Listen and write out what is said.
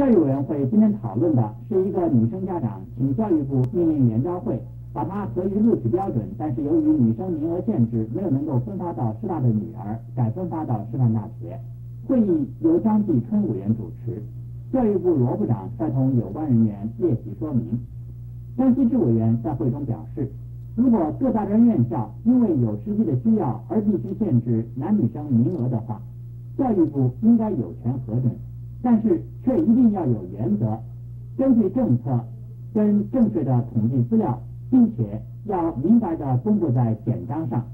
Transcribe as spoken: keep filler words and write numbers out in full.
教育委员会今天讨论的是一个女生家长请教育部命令研招会把她合于录取标准，但是由于女生名额限制，没有能够分发到师大的女儿改分发到师范大学。会议由张继春委员主持，教育部罗部长带同有关人员列席说明。张锡志委员在会中表示，如果各大专院校因为有实际的需要而必须限制男女生名额的话，教育部应该有权核准，但是却一定要有原则，根据政策跟正确的统计资料，并且要明白地公布在简章上。